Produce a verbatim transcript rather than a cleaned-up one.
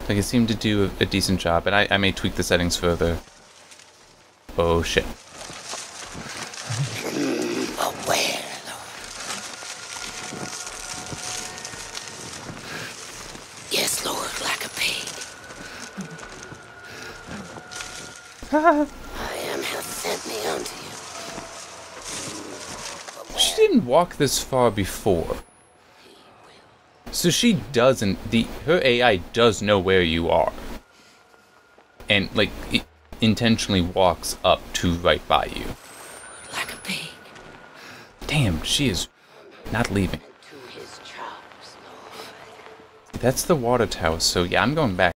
Like, it seemed to do a, a decent job, and I, I may tweak the settings further. Oh, shit. Aware, Lord. Yes, Lord, like a pig. I am hath sent me unto you. She didn't walk this far before. So she doesn't, the her A I does know where you are. And, like, it intentionally walks up to right by you. Like a pig. Damn, she is not leaving. To his chops, Lord. That's the water tower, so yeah, I'm going back.